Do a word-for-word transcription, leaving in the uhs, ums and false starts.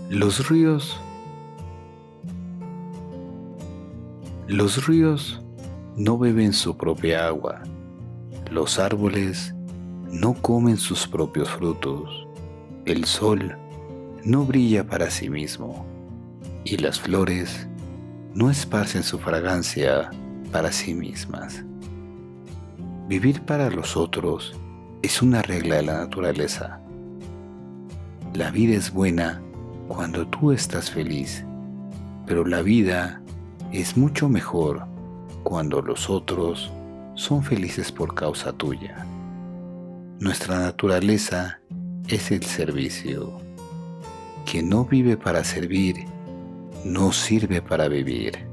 Los ríos, los ríos no beben su propia agua, los árboles no comen sus propios frutos, el sol no brilla para sí mismo y las flores no esparcen su fragancia para sí mismas. Vivir para los otros es una regla de la naturaleza. La vida es buena cuando tú estás feliz, pero la vida es mucho mejor cuando los otros son felices por causa tuya. Nuestra naturaleza es el servicio. Quien no vive para servir, no sirve para vivir.